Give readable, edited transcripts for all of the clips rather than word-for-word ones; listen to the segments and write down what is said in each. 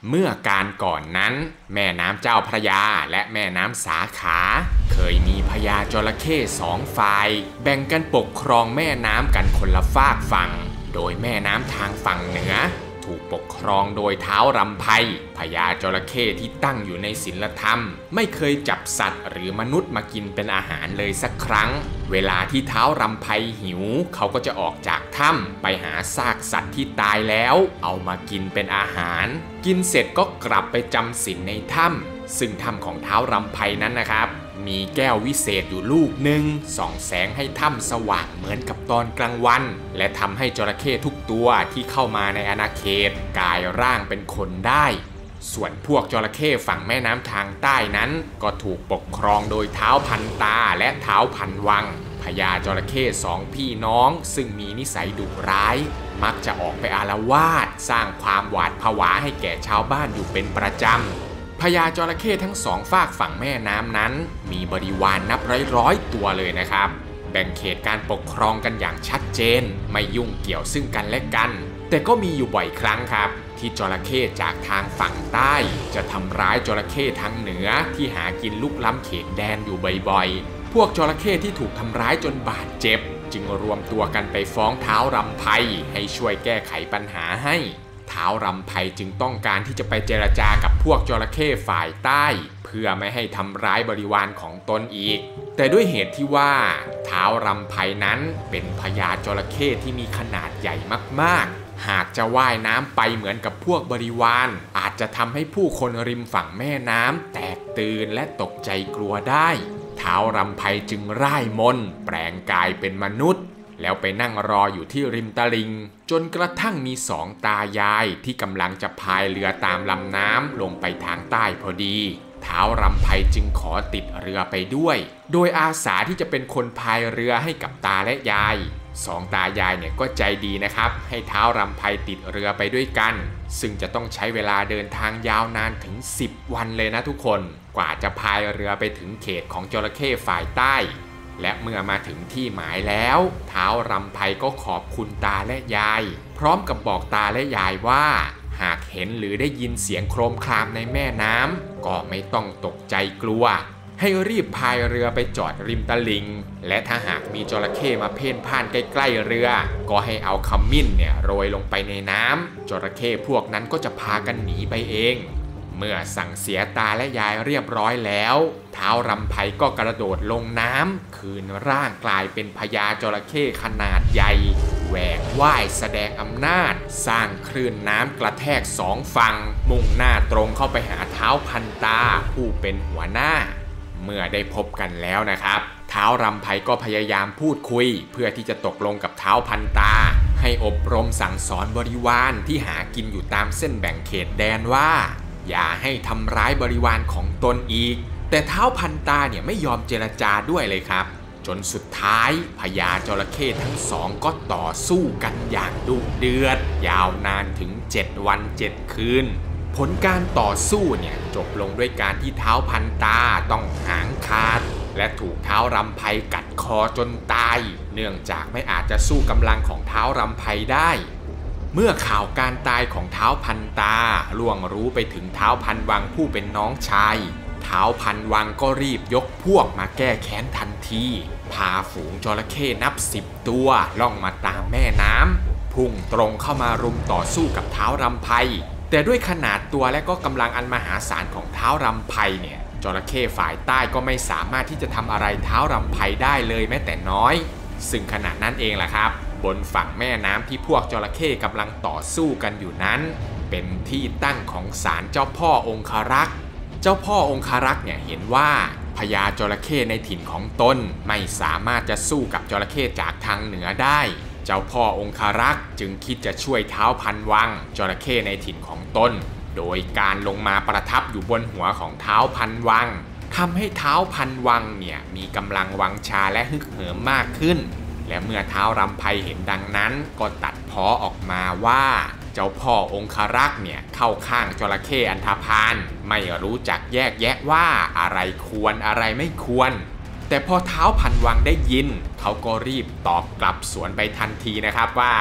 เมื่อการก่อนนั้นแม่น้ำเจ้าพระยาและแม่น้ำสาขาเคยมีพญาจระเข้สองฝ่ายแบ่งกันปกครองแม่น้ำกันคนละฝากฝั่งโดยแม่น้ำทางฝั่งเหนือถูกปกครองโดยท้าวรำไพพญาจระเข้ที่ตั้งอยู่ในศีลธรรมไม่เคยจับสัตว์หรือมนุษย์มากินเป็นอาหารเลยสักครั้งเวลาที่ท้าวรำไพหิวเขาก็จะออกจากถ้ำไปหาซากสัตว์ที่ตายแล้วเอามากินเป็นอาหารกินเสร็จก็กลับไปจำศีลในถ้ำซึ่งถ้ำของท้าวรำไพนั้นนะครับมีแก้ววิเศษอยู่ลูกหนึ่งส่องแสงให้ถ้ำสว่างเหมือนกับตอนกลางวันและทำให้จระเข้ทุกตัวที่เข้ามาในอาณาเขตกลายร่างเป็นคนได้ส่วนพวกจระเข้ฝั่งแม่น้ำทางใต้นั้นก็ถูกปกครองโดยท้าวพันตาและท้าวพันวังพญาจระเข้สองพี่น้องซึ่งมีนิสัยดุร้ายมักจะออกไปอาละวาดสร้างความหวาดผวาให้แก่ชาวบ้านอยู่เป็นประจำพญาจระเข้ทั้งสองฝากฝั่งแม่น้ำนั้นมีบริวารนับร้อยตัวเลยนะครับแบ่งเขตการปกครองกันอย่างชัดเจนไม่ยุ่งเกี่ยวซึ่งกันและกันแต่ก็มีอยู่บ่อยครั้งครับที่จระเข้จากทางฝั่งใต้จะทำร้ายจระเข้ทางเหนือที่หากินลุกล้ำเขตแดนอยู่บ่อยๆพวกจระเข้ที่ถูกทำร้ายจนบาดเจ็บจึงรวมตัวกันไปฟ้องท้าวรำไพให้ช่วยแก้ไขปัญหาให้ท้าวรำไพจึงต้องการที่จะไปเจรจากับพวกจระเข้ฝ่ายใต้เพื่อไม่ให้ทำร้ายบริวารของตนอีกแต่ด้วยเหตุที่ว่าท้าวรำไพนั้นเป็นพญาจระเข้ที่มีขนาดใหญ่มากๆหากจะว่ายน้ำไปเหมือนกับพวกบริวารอาจจะทำให้ผู้คนริมฝั่งแม่น้ำแตกตื่นและตกใจกลัวได้ท้าวรำไพจึงร่ายมนต์แปลงกายเป็นมนุษย์แล้วไปนั่งรออยู่ที่ริมตลิ่งจนกระทั่งมีสองตายายที่กำลังจะพายเรือตามลำน้ำลงไปทางใต้พอดีท้าวรำไพจึงขอติดเรือไปด้วยโดยอาสาที่จะเป็นคนพายเรือให้กับตาและยายสองตายายเนี่ยก็ใจดีนะครับให้ท้าวรำไพติดเรือไปด้วยกันซึ่งจะต้องใช้เวลาเดินทางยาวนานถึง10 วันเลยนะทุกคนกว่าจะพายเรือไปถึงเขตของจระเข้ฝ่ายใต้และเมื่อมาถึงที่หมายแล้วท้าวรำไพก็ขอบคุณตาและยายพร้อมกับบอกตาและยายว่าหากเห็นหรือได้ยินเสียงโครมครามในแม่น้ำก็ไม่ต้องตกใจกลัวให้รีบพายเรือไปจอดริมตลิ่งและถ้าหากมีจระเข้มาเพ่นพ่านใกล้ๆเรือก็ให้เอาขมิ้นเนี่ยโรยลงไปในน้ำจระเข้พวกนั้นก็จะพากันหนีไปเองเมื่อสั่งเสียตาและยายเรียบร้อยแล้วท้าวรำไพก็กระโดดลงน้ำคืนร่างกลายเป็นพญาจระเข้ขนาดใหญ่แหวกว่ายแสดงอำนาจสร้างคลื่นน้ำกระแทกสองฝั่งมุ่งหน้าตรงเข้าไปหาท้าวพันตาผู้เป็นหัวหน้าเมื่อได้พบกันแล้วนะครับท้าวรำไพก็พยายามพูดคุยเพื่อที่จะตกลงกับท้าวพันตาให้อบรมสั่งสอนบริวารที่หากินอยู่ตามเส้นแบ่งเขตแดนว่าอย่าให้ทำร้ายบริวารของตนอีกแต่ท้าวพันตาเนี่ยไม่ยอมเจรจาด้วยเลยครับจนสุดท้ายพญาจระเข้ทั้งสองก็ต่อสู้กันอย่างดุเดือดยาวนานถึง7 วัน7 คืนผลการต่อสู้เนี่ยจบลงด้วยการที่ท้าวพันตาต้องหางขาดและถูกท้าวรำไพกัดคอจนตายเนื่องจากไม่อาจจะสู้กำลังของท้าวรำไพได้เมื่อข่าวการตายของท้าวพันตาล่วงรู้ไปถึงท้าวพันวังผู้เป็นน้องชายท้าวพันวังก็รีบยกพวกมาแก้แค้นทันทีพาฝูงจระเข้นับ10 ตัวล่องมาตามแม่น้ำพุ่งตรงเข้ามารุมต่อสู้กับท้าวรำไพแต่ด้วยขนาดตัวและก็กำลังอันมหาศาลของท้าวรำไพเนี่ยจระเข้ฝ่ายใต้ก็ไม่สามารถที่จะทำอะไรท้าวรำไพได้เลยแม้แต่น้อยซึ่งขณะนั้นเองแหละครับบนฝั่งแม่น้ำที่พวกจระเข้กำลังต่อสู้กันอยู่นั้นเป็นที่ตั้งของศาลเจ้าพ่อองครักษ์เจ้าพ่อองครักษ์เนี่ยเห็นว่าพญาจระเข้ในถิ่นของตนไม่สามารถจะสู้กับจระเข้จากทางเหนือได้เจ้าพ่อองครักษ์จึงคิดจะช่วยท้าวพันวังจระเข้ในถิ่นของตนโดยการลงมาประทับอยู่บนหัวของท้าวพันวังทำให้ท้าวพันวังเนี่ยมีกำลังวังชาและฮึกเหิมมากขึ้นและเมื่อท้าวรำไพเห็นดังนั้นก็ตัดพ้อออกมาว่าเจ้าพ่อองครักษ์เนี่ยเข้าข้างจระเข้อันธพาลไม่รู้จักแยกแยะว่าอะไรควรอะไรไม่ควรแต่พอท้าวพันวังได้ยินเขาก็รีบตอบกลับสวนไปทันทีนะครับว่าท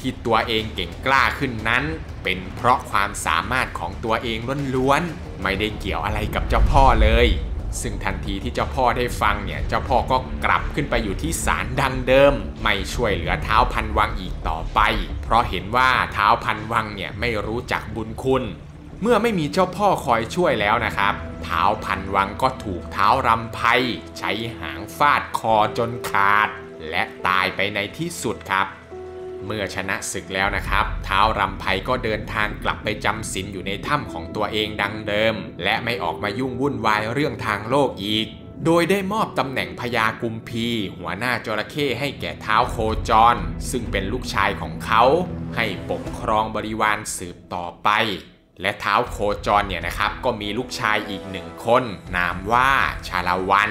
ที่ตัวเองเก่งกล้าขึ้นนั้นเป็นเพราะความสามารถของตัวเองล้วนๆไม่ได้เกี่ยวอะไรกับเจ้าพ่อเลยซึ่งทันทีที่เจ้าพ่อได้ฟังเนี่ยเจ้าพ่อก็กลับขึ้นไปอยู่ที่ศาลดังเดิมไม่ช่วยเหลือท้าวพันวังอีกต่อไปเพราะเห็นว่าท้าวพันวังเนี่ยไม่รู้จักบุญคุณเมื่อไม่มีเจ้าพ่อคอยช่วยแล้วนะครับท้าวพันวังก็ถูกท้าวรำไพใช้หางฟาดคอจนขาดและตายไปในที่สุดครับเมื่อชนะศึกแล้วนะครับท้าวรำไพก็เดินทางกลับไปจำศีลอยู่ในถ้ำของตัวเองดังเดิมและไม่ออกมายุ่งวุ่นวายเรื่องทางโลกอีกโดยได้มอบตำแหน่งพญากุมพีหัวหน้าจระเข้ให้แก่ท้าวโคจรซึ่งเป็นลูกชายของเขาให้ปกครองบริวารสืบต่อไปและท้าวโคจรเนี่ยนะครับก็มีลูกชายอีก1 คนนามว่าชาละวัน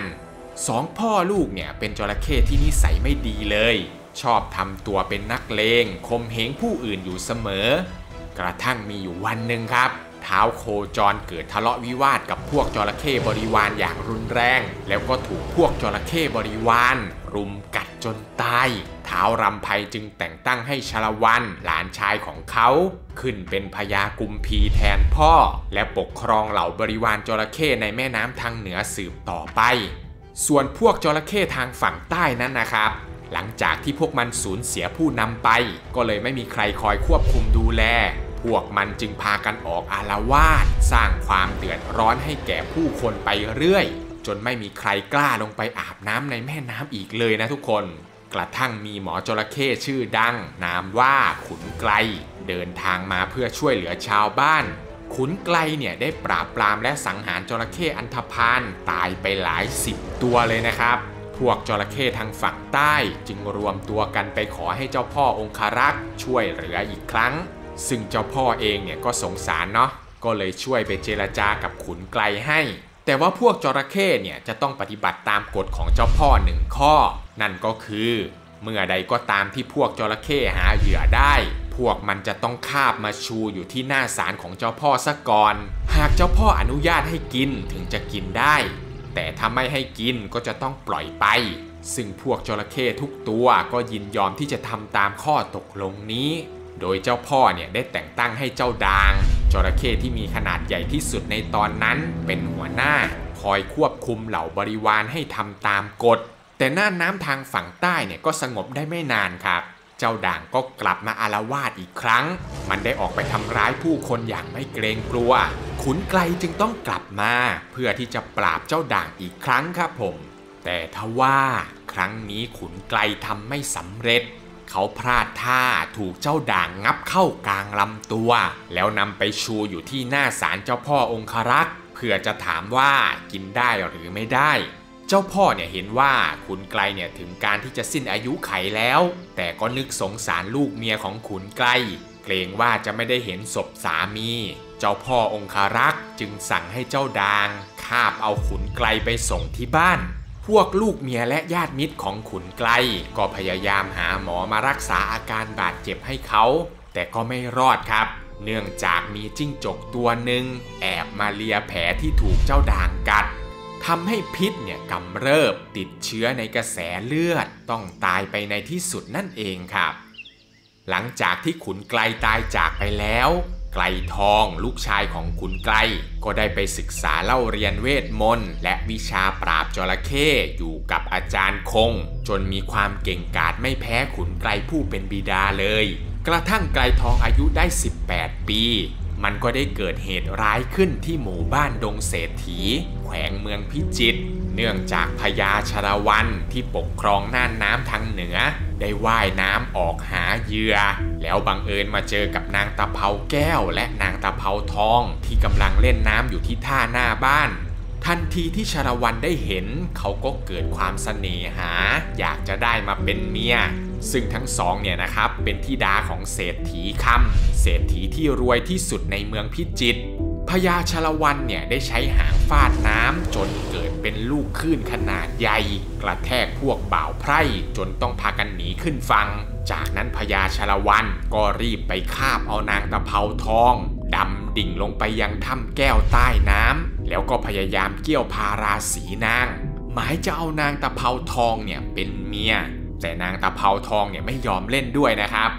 2 พ่อลูกเนี่ยเป็นจระเข้ที่นิสัยไม่ดีเลยชอบทำตัวเป็นนักเลงข่มเหงผู้อื่นอยู่เสมอกระทั่งมีอยู่วันหนึ่งครับท้าวโคจรเกิดทะเลาะวิวาทกับพวกจระเข้บริวารอย่างรุนแรงแล้วก็ถูกพวกจระเข้บริวารรุมกัดจนตายท้าวรำไพจึงแต่งตั้งให้ชาละวันหลานชายของเขาขึ้นเป็นพญากุมพีแทนพ่อและปกครองเหล่าบริวารจระเข้ในแม่น้ำทางเหนือสืบต่อไปส่วนพวกจระเข้ทางฝั่งใต้นั้นนะครับหลังจากที่พวกมันสูญเสียผู้นำไปก็เลยไม่มีใครคอยควบคุมดูแลพวกมันจึงพากันออกอาละวาดสร้างความเดือดร้อนให้แก่ผู้คนไปเรื่อยจนไม่มีใครกล้าลงไปอาบน้ำในแม่น้ำอีกเลยนะทุกคนกระทั่งมีหมอจระเข้ชื่อดังนามว่าขุนไกลเดินทางมาเพื่อช่วยเหลือชาวบ้านขุนไกลเนี่ยได้ปราบปรามและสังหารจระเข้อันธพาลตายไปหลาย10 ตัวเลยนะครับพวกจระเข้ทางฝั่งใต้จึงรวมตัวกันไปขอให้เจ้าพ่อองครักษ์ช่วยเหลืออีกครั้งซึ่งเจ้าพ่อเองเนี่ยก็สงสารเนาะก็เลยช่วยไปเจรจากับขุนไกลให้แต่ว่าพวกจระเข้เนี่ยจะต้องปฏิบัติตามกฎของเจ้าพ่อ1 ข้อนั่นก็คือเมื่อใดก็ตามที่พวกจระเข้หาเหยื่อได้พวกมันจะต้องคาบมาชูอยู่ที่หน้าศาลของเจ้าพ่อซะก่อนหากเจ้าพ่ออนุญาตให้กินถึงจะกินได้แต่ถ้าไม่ให้กินก็จะต้องปล่อยไปซึ่งพวกจระเข้ทุกตัวก็ยินยอมที่จะทำตามข้อตกลงนี้โดยเจ้าพ่อเนี่ยได้แต่งตั้งให้เจ้าด่างจระเข้ที่มีขนาดใหญ่ที่สุดในตอนนั้นเป็นหัวหน้าคอยควบคุมเหล่าบริวารให้ทำตามกฎแต่น่านน้ำทางฝั่งใต้เนี่ยก็สงบได้ไม่นานครับเจ้าด่างก็กลับมาอาละวาดอีกครั้งมันได้ออกไปทำร้ายผู้คนอย่างไม่เกรงกลัวขุนไกลจึงต้องกลับมาเพื่อที่จะปราบเจ้าด่างอีกครั้งครับผมแต่ทว่าครั้งนี้ขุนไกลทำไม่สำเร็จเขาพลาดท่าถูกเจ้าด่างงับเข้ากลางลำตัวแล้วนำไปชูอยู่ที่หน้าศาลเจ้าพ่อองครักษ์เพื่อจะถามว่ากินได้หรือไม่ได้เจ้าพ่อเนี่ยเห็นว่าขุนไกลเนี่ยถึงการที่จะสิ้นอายุไขแล้วแต่ก็นึกสงสารลูกเมียของขุนไกลเกรงว่าจะไม่ได้เห็นศพสามีเจ้าพ่อองครักษ์จึงสั่งให้เจ้าด่างคาบเอาขุนไกลไปส่งที่บ้านพวกลูกเมียและญาติมิตรของขุนไกลก็พยายามหาหมอมารักษาอาการบาดเจ็บให้เขาแต่ก็ไม่รอดครับเนื่องจากมีจิ้งจกตัวหนึ่งแอบมาเลียแผลที่ถูกเจ้าด่างกัดทำให้พิษเนี่ยกำเริบติดเชื้อในกระแสเลือดต้องตายไปในที่สุดนั่นเองครับหลังจากที่ขุนไกลตายจากไปแล้วไกลทองลูกชายของขุนไกลก็ได้ไปศึกษาเล่าเรียนเวทมนต์และวิชาปราบจระเข้อยู่กับอาจารย์คงจนมีความเก่งกาจไม่แพ้ขุนไกลผู้เป็นบิดาเลยกระทั่งไกลทองอายุได้18 ปีมันก็ได้เกิดเหตุร้ายขึ้นที่หมู่บ้านดงเศรษฐีแขวงเมืองพิจิตรเนื่องจากพญาชาละวันที่ปกครองน่านน้ำทางเหนือได้ว่ายน้ำออกหาเหยื่อแล้วบังเอิญมาเจอกับนางตะเภาแก้วและนางตะเภาทองที่กำลังเล่นน้ำอยู่ที่ท่าหน้าบ้านทันทีที่ชาละวันได้เห็นเขาก็เกิดความเสน่หาอยากจะได้มาเป็นเมียซึ่งทั้งสองเนี่ยนะครับเป็นธิดาของเศรษฐีคำเศรษฐีที่รวยที่สุดในเมืองพิจิตรพญาชาละวันเนี่ยได้ใช้หางฟาดน้ำจนเกิดเป็นลูกคลื่นขนาดใหญ่กระแทกพวกบ่าวไพร่จนต้องพากันหนีขึ้นฝั่งจากนั้นพญาชาละวันก็รีบไปคาบเอานางตะเภาทองดำดิ่งลงไปยังถ้ำแก้วใต้น้ำแล้วก็พยายามเกี่ยวพาราสีนางหมายจะเอานางตะเภาทองเนี่ยเป็นเมียแต่นางตะเภาทองเนี่ยไม่ยอมเล่นด้วยนะครับ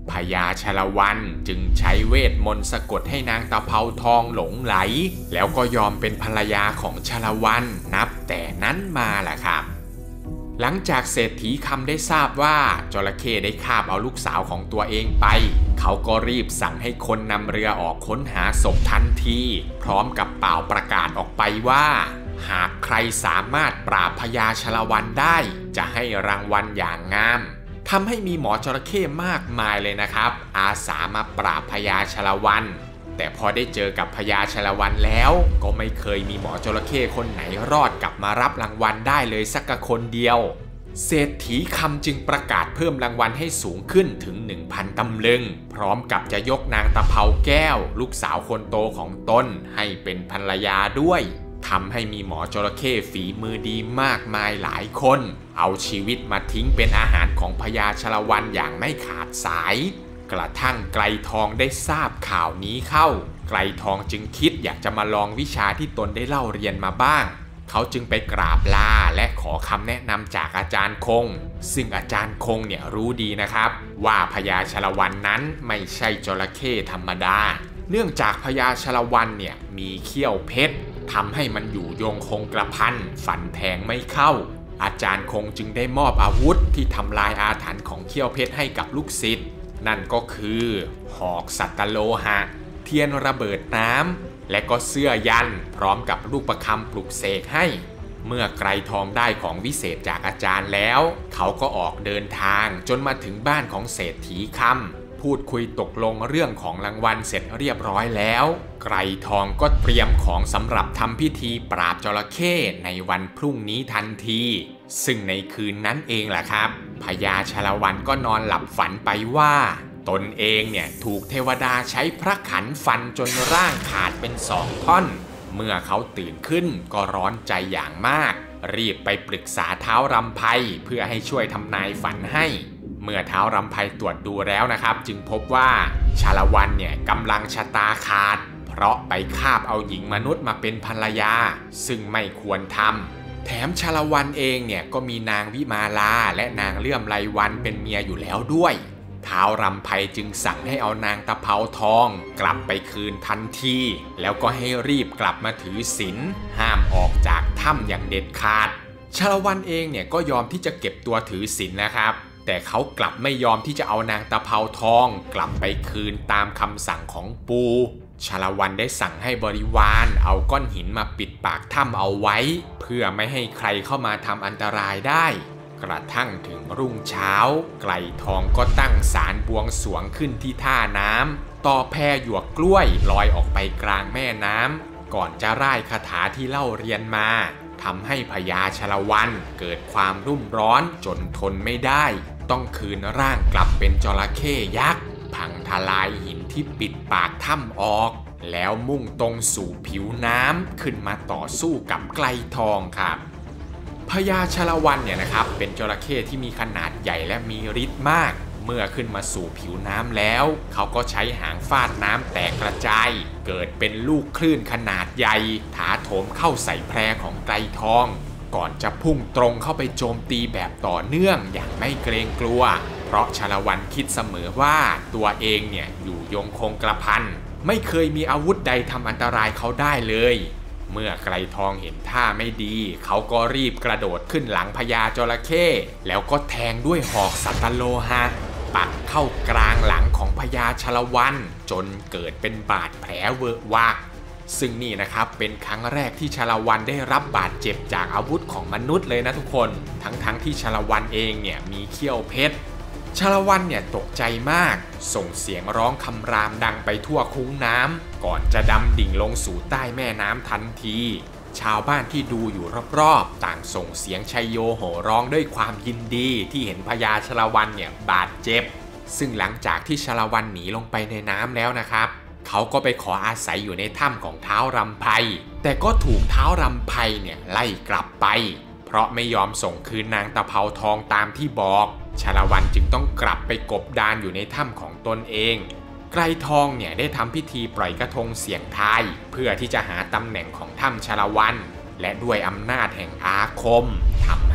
พญาชาละวันจึงใช้เวทมนต์สะกดให้นางตะเภาทองหลงไหลแล้วก็ยอมเป็นภรรยาของชาละวันนับแต่นั้นมาแหละครับหลังจากเศรษฐีคำได้ทราบว่าจระเข้ได้คาบเอาลูกสาวของตัวเองไปเขาก็รีบสั่งให้คนนำเรือออกค้นหาศพทันทีพร้อมกับเป่าประกาศออกไปว่าหากใครสามารถปราบพญาชาละวันได้จะให้รางวัลอย่างงามทำให้มีหมอจระเข้มากมายเลยนะครับอาสามาปราบพญาชาละวันแต่พอได้เจอกับพญาชาละวันแล้วก็ไม่เคยมีหมอจระเข้คนไหนรอดกลับมารับรางวัลได้เลยสักคนเดียวเศรษฐีคำจึงประกาศเพิ่มรางวัลให้สูงขึ้นถึง 1,000 ตำลึงพร้อมกับจะยกนางตะเภาแก้วลูกสาวคนโตของตนให้เป็นภรรยาด้วยทำให้มีหมอจระเข้ฝีมือดีมากมายหลายคนเอาชีวิตมาทิ้งเป็นอาหารของพญาชาละวันอย่างไม่ขาดสายกระทั่งไกรทองได้ทราบข่าวนี้เข้าไกรทองจึงคิดอยากจะมาลองวิชาที่ตนได้เล่าเรียนมาบ้างเขาจึงไปกราบลาและขอคำแนะนำจากอาจารย์คงซึ่งอาจารย์คงเนี่ยรู้ดีนะครับว่าพญาชาละวันนั้นไม่ใช่จระเข้ธรรมดาเนื่องจากพญาชาละวันเนี่ยมีเขี้ยวเพชรทำให้มันอยู่ยงคงกระพันฟันแทงไม่เข้าอาจารย์คงจึงได้มอบอาวุธที่ทำลายอาถรรพ์ของเขี้ยวเพชรให้กับลูกศิษย์นั่นก็คือหอกสัตโลหะเทียนระเบิดน้ำและก็เสื้อยันพร้อมกับลูกประคำปลุกเสกให้เมื่อไกรทองได้ของวิเศษจากอาจารย์แล้วเขาก็ออกเดินทางจนมาถึงบ้านของเศรษฐีคำพูดคุยตกลงเรื่องของรางวัลเสร็จเรียบร้อยแล้วไกรทองก็เตรียมของสำหรับทำพิธีปราบจระเข้ในวันพรุ่งนี้ทันทีซึ่งในคืนนั้นเองแหละครับพญาชาละวันก็นอนหลับฝันไปว่าตนเองเนี่ยถูกเทวดาใช้พระขันฟันจนร่างขาดเป็น2 ท่อนเมื่อเขาตื่นขึ้นก็ร้อนใจอย่างมากรีบไปปรึกษาท้าวรำไพเพื่อให้ช่วยทำนายฝันให้เมื่อท้าวรำไพตรวจดูแล้วนะครับจึงพบว่าชาละวันเนี่ยกำลังชะตาขาดเพราะไปคาบเอาหญิงมนุษย์มาเป็นภรรยาซึ่งไม่ควรทำแถมชาละวันเองเนี่ยก็มีนางวิมาลาและนางเลื่อมไลวันเป็นเมียอยู่แล้วด้วยท้าวรำไพจึงสั่งให้เอานางตะเภาทองกลับไปคืนทันทีแล้วก็ให้รีบกลับมาถือศีลห้ามออกจากถ้ำอย่างเด็ดขาดชาละวันเองเนี่ยก็ยอมที่จะเก็บตัวถือศีลนะครับแต่เขากลับไม่ยอมที่จะเอานางตะเภาทองกลับไปคืนตามคำสั่งของปู่ชาละวันได้สั่งให้บริวารเอาก้อนหินมาปิดปากถ้ำเอาไว้เพื่อไม่ให้ใครเข้ามาทำอันตรายได้กระทั่งถึงรุ่งเช้าไกรทองก็ตั้งศาลบวงสรวงขึ้นที่ท่าน้ำต่อแพหยวกกล้วยลอยออกไปกลางแม่น้ำก่อนจะร่ายคาถาที่เล่าเรียนมาทำให้พญาชาละวันเกิดความรุ่มร้อนจนทนไม่ได้ต้องคืนร่างกลับเป็นจระเข้ยักษ์พังทลายหินที่ปิดปากถ้ำออกแล้วมุ่งตรงสู่ผิวน้ำขึ้นมาต่อสู้กับไกรทองครับพญาชาละวันเนี่ยนะครับเป็นจระเข้ที่มีขนาดใหญ่และมีฤทธิ์มากเมื่อขึ้นมาสู่ผิวน้ำแล้วเขาก็ใช้หางฟาดน้ำแตกกระจายเกิดเป็นลูกคลื่นขนาดใหญ่ถาโถมเข้าใส่แพของไกรทองก่อนจะพุ่งตรงเข้าไปโจมตีแบบต่อเนื่องอย่างไม่เกรงกลัวเพราะชาละวันคิดเสมอว่าตัวเองเนี่ยอยู่ยงคงกระพันไม่เคยมีอาวุธใดทำอันตรายเขาได้เลยเมื่อไกรทองเห็นท่าไม่ดีเขาก็รีบกระโดดขึ้นหลังพญาจระเข้แล้วก็แทงด้วยหอกสัตโลหะปักเข้ากลางหลังของพญาชาละวันจนเกิดเป็นบาดแผลเวอะวะซึ่งนี่นะครับเป็นครั้งแรกที่ชาละวันได้รับบาดเจ็บจากอาวุธของมนุษย์เลยนะทุกคนทั้งที่ชาละวันเองเนี่ยมีเขี้ยวเพชรชาละวันเนี่ยตกใจมากส่งเสียงร้องคำรามดังไปทั่วคุ้งน้ำก่อนจะดำดิ่งลงสู่ใต้แม่น้ำทันทีชาวบ้านที่ดูอยู่รอบๆต่างส่งเสียงชัยโยโห่ร้องด้วยความยินดีที่เห็นพญาชาละวันเนี่ยบาดเจ็บซึ่งหลังจากที่ชาละวันหนีลงไปในน้ำแล้วนะครับเขาก็ไปขออาศัยอยู่ในถ้ำของท้าวรำไพแต่ก็ถูกท้าวรำไพเนี่ยไล่กลับไปเพราะไม่ยอมส่งคืนนางตะเภาทองตามที่บอกชาละวันจึงต้องกลับไปกบดานอยู่ในถ้ำของตนเองไกรทองเนี่ยได้ทำพิธีปล่อยกระทงเสี่ยงทายเพื่อที่จะหาตำแหน่งของถ้ำชาละวันและด้วยอำนาจแห่งอาคมทำให้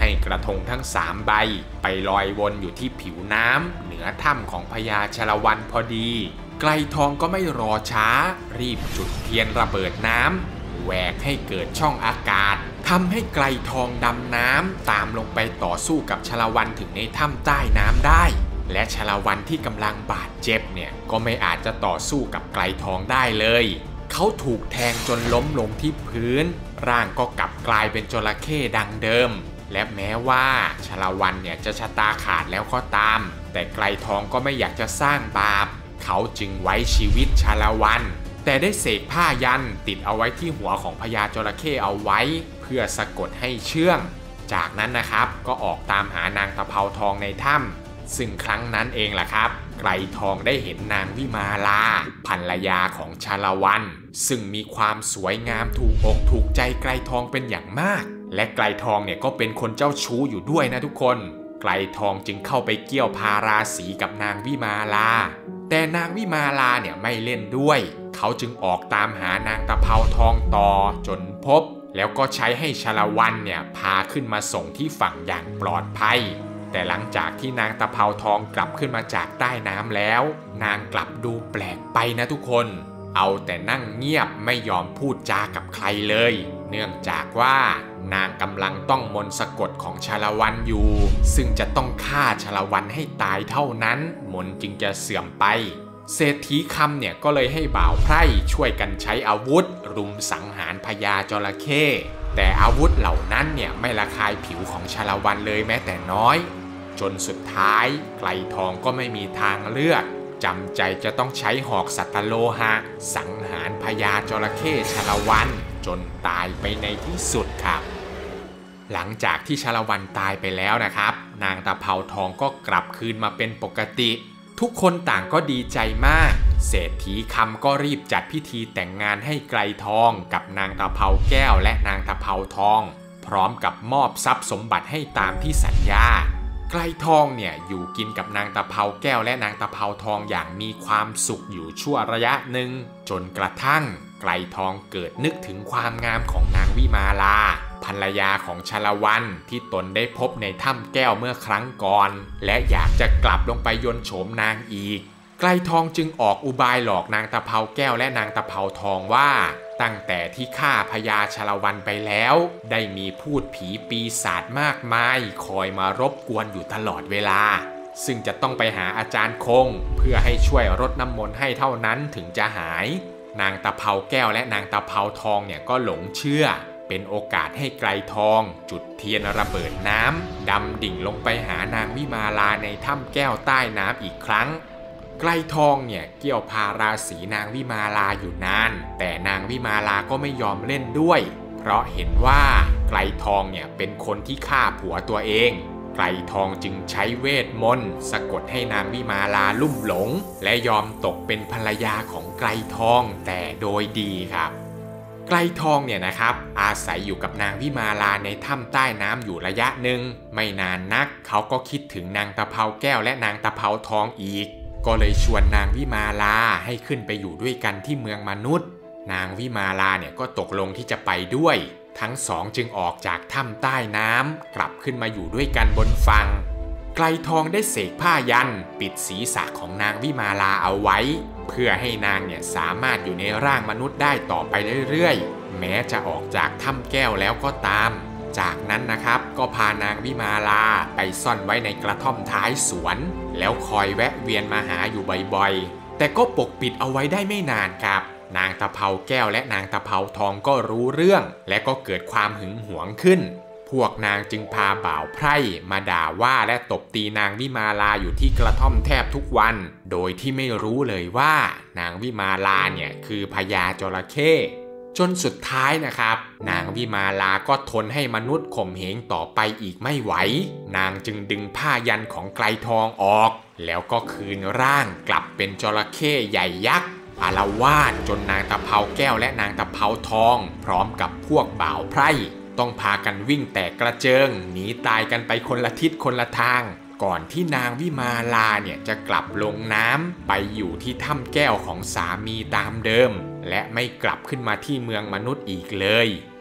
ให้กระทงทั้ง3 ใบไปลอยวนอยู่ที่ผิวน้ำเหนือถ้ำของพญาชาละวันพอดีไกลทองก็ไม่รอช้ารีบจุดเทียนระเบิดน้ำแหวกให้เกิดช่องอากาศทำให้ไกลทองดำน้ำตามลงไปต่อสู้กับชาละวันถึงในถ้ำใต้น้ำได้และชาละวันที่กำลังบาดเจ็บเนี่ยก็ไม่อาจจะต่อสู้กับไกลทองได้เลยเขาถูกแทงจนล้มลงที่พื้นร่างก็กลับกลายเป็นจระเข้ดังเดิมและแม้ว่าชาละวันเนี่ยจะชะตาขาดแล้วก็ตามแต่ไกลทองก็ไม่อยากจะสร้างบาปเขาจึงไว้ชีวิตชาละวันแต่ได้เสกผ้ายันติดเอาไว้ที่หัวของพญาจระเข้เอาไว้เพื่อสะกดให้เชื่องจากนั้นนะครับก็ออกตามหานางตะเภาทองในถ้ำซึ่งครั้งนั้นเองล่ะครับไกรทองได้เห็นนางวิมาลาภรรยาของชาละวันซึ่งมีความสวยงามถูกอกถูกใจไกรทองเป็นอย่างมากและไกรทองเนี่ยก็เป็นคนเจ้าชู้อยู่ด้วยนะทุกคนไกรทองจึงเข้าไปเกี่ยวพาราสีกับนางวิมาลาแต่นางวิมาลาเนี่ยไม่เล่นด้วยเขาจึงออกตามหานางตะเภาทองต่อจนพบแล้วก็ใช้ให้ชาละวันเนี่ยพาขึ้นมาส่งที่ฝั่งอย่างปลอดภัยแต่หลังจากที่นางตะเภาทองกลับขึ้นมาจากใต้น้ำแล้วนางกลับดูแปลกไปนะทุกคนเอาแต่นั่งเงียบไม่ยอมพูดจากับใครเลยเนื่องจากว่านางกำลังต้องมนต์สะกดของชาละวันอยู่ซึ่งจะต้องฆ่าชาละวันให้ตายเท่านั้นมนต์จึงจะเสื่อมไปเศรษฐีคำเนี่ยก็เลยให้บ่าวไพร่ช่วยกันใช้อาวุธรุมสังหารพญาจระเข้แต่อาวุธเหล่านั้นเนี่ยไม่ระคายผิวของชาละวันเลยแม้แต่น้อยจนสุดท้ายไกลทองก็ไม่มีทางเลือกจำใจจะต้องใช้หอกสัตตโลหะสังหารพญาจระเข้ชาละวันจนตายไปในที่สุดครับหลังจากที่ชาละวันตายไปแล้วนะครับนางตะเภาทองก็กลับคืนมาเป็นปกติทุกคนต่างก็ดีใจมากเศรษฐีคำก็รีบจัดพิธีแต่งงานให้ไกลทองกับนางตะเภาแก้วและนางตะเภาทองพร้อมกับมอบทรัพย์สมบัติให้ตามที่สัญญาไกลทองเนี่ยอยู่กินกับนางตะเภาแก้วและนางตะเภาทองอย่างมีความสุขอยู่ชั่วระยะหนึ่งจนกระทั่งไกลทองเกิดนึกถึงความงามของนางวิมาลาภรรยาของชาละวันที่ตนได้พบในถ้ำแก้วเมื่อครั้งก่อนและอยากจะกลับลงไปยนต์โฉมนางอีกไกลทองจึงออกอุบายหลอกนางตะเภาแก้วและนางตะเภาทองว่าตั้งแต่ที่ฆ่าพญาชาละวันไปแล้วได้มีพูดผีปีศาจมากมายคอยมารบกวนอยู่ตลอดเวลาซึ่งจะต้องไปหาอาจารย์คงเพื่อให้ช่วยรดน้ำมนต์ให้เท่านั้นถึงจะหายนางตะเภาแก้วและนางตะเภาทองเนี่ยก็หลงเชื่อเป็นโอกาสให้ไกลทองจุดเทียนระเบิดน้ำดำดิ่งลงไปหานางวิมาลาในถ้ำแก้วใต้น้ำอีกครั้งไกลทองเนี่ยเกี่ยวพาราสีนางวิมาลาอยู่นานแต่นางวิมาลาก็ไม่ยอมเล่นด้วยเพราะเห็นว่าไกลทองเนี่ยเป็นคนที่ฆ่าผัวตัวเองไกลทองจึงใช้เวทมนต์สะกดให้นางวิมาลาลุ่มหลงและยอมตกเป็นภรรยาของไกลทองแต่โดยดีครับไกลทองเนี่ยนะครับอาศัยอยู่กับนางวิมาลาในถ้ำใต้น้ำอยู่ระยะหนึ่งไม่นานนักเขาก็คิดถึงนางตะเภาแก้วและนางตะเภาทองอีกก็เลยชวนนางวิมาลาให้ขึ้นไปอยู่ด้วยกันที่เมืองมนุษย์นางวิมาลาเนี่ยก็ตกลงที่จะไปด้วยทั้งสองจึงออกจากถ้ำใต้น้ำกลับขึ้นมาอยู่ด้วยกันบนฝั่งไกลทองได้เสกผ้ายันปิดศีรษะของนางวิมาลาเอาไว้เพื่อให้นางเนี่ยสามารถอยู่ในร่างมนุษย์ได้ต่อไปเรื่อยๆแม้จะออกจากถ้ำแก้วแล้วก็ตามจากนั้นนะครับก็พานางวิมาลาไปซ่อนไว้ในกระท่อมท้ายสวนแล้วคอยแวะเวียนมาหาอยู่บ่อยๆแต่ก็ปกปิดเอาไว้ได้ไม่นานครับนางตะเภาแก้วและนางตะเภาทองก็รู้เรื่องและก็เกิดความหึงหวงขึ้นพวกนางจึงพาบ่าวไพร่มาด่าว่าและตบตีนางวิมาลาอยู่ที่กระท่อมแทบทุกวันโดยที่ไม่รู้เลยว่านางวิมาลาเนี่ยคือพญาจระเข้จนสุดท้ายนะครับนางวิมาลาก็ทนให้มนุษย์ข่มเหงต่อไปอีกไม่ไหวนางจึงดึงผ้ายันของไกลทองออกแล้วก็คืนร่างกลับเป็นจระเข้ใหญ่ยักษ์อาละวาดจนนางตะเภาแก้วและนางตะเภาทองพร้อมกับพวกบ่าวไพร่ต้องพากันวิ่งแตกกระเจิงหนีตายกันไปคนละทิศคนละทางก่อนที่นางวิมาลาเนี่ยจะกลับลงน้ำไปอยู่ที่ถ้ำแก้วของสามีตามเดิมและไม่กลับขึ้นมาที่เมืองมนุษย์อีกเลย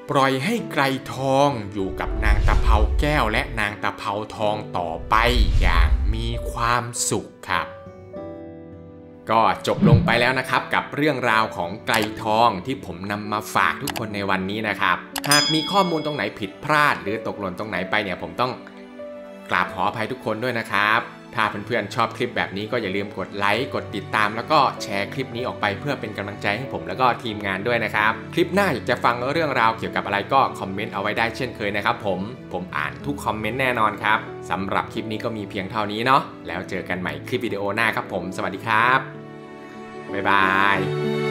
ปล่อยให้ไกรทองอยู่กับนางตะเภาแก้วและนางตะเภาทองต่อไปอย่างมีความสุขครับก็จบลงไปแล้วนะครับกับเรื่องราวของไกรทองที่ผมนำมาฝากทุกคนในวันนี้นะครับหากมีข้อมูลตรงไหนผิดพลาดหรือตกหล่นตรงไหนไปเนี่ยผมต้องกราบขออภัยทุกคนด้วยนะครับถ้าเพื่อนๆชอบคลิปแบบนี้ก็อย่าลืมกดไลค์กดติดตามแล้วก็แชร์คลิปนี้ออกไปเพื่อเป็นกำลังใจให้ผมแล้วก็ทีมงานด้วยนะครับคลิปหน้าอยากจะฟังเรื่องราวเกี่ยวกับอะไรก็คอมเมนต์เอาไว้ได้เช่นเคยนะครับผมอ่านทุกคอมเมนต์แน่นอนครับสำหรับคลิปนี้ก็มีเพียงเท่านี้เนาะแล้วเจอกันใหม่คลิปวิดีโอหน้าครับผมสวัสดีครับบ๊ายบาย